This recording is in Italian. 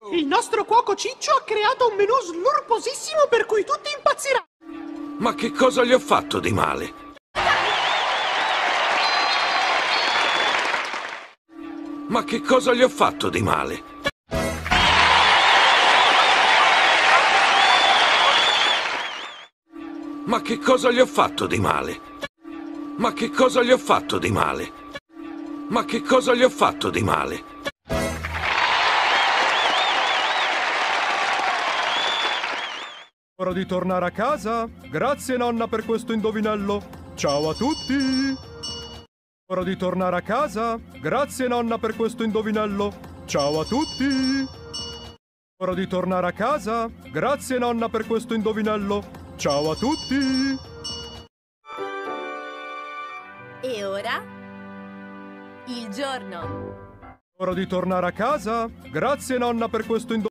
Il nostro cuoco Ciccio ha creato un menù slurposissimo per cui tutti impazziranno. Ma che cosa gli ho fatto di male? Ma che cosa gli ho fatto di male? Ma che cosa gli ho fatto di male? Ma che cosa gli ho fatto di male? Ma che cosa gli ho fatto di male? Ora di tornare a casa? Grazie nonna per questo indovinello. Ciao a tutti! Ora di tornare a casa? Grazie nonna per questo indovinello. Ciao a tutti! Ora di tornare a casa? Grazie nonna per questo indovinello. Ciao a tutti! E ora? Il giorno. Ora di tornare a casa? Grazie nonna per questo indovinello.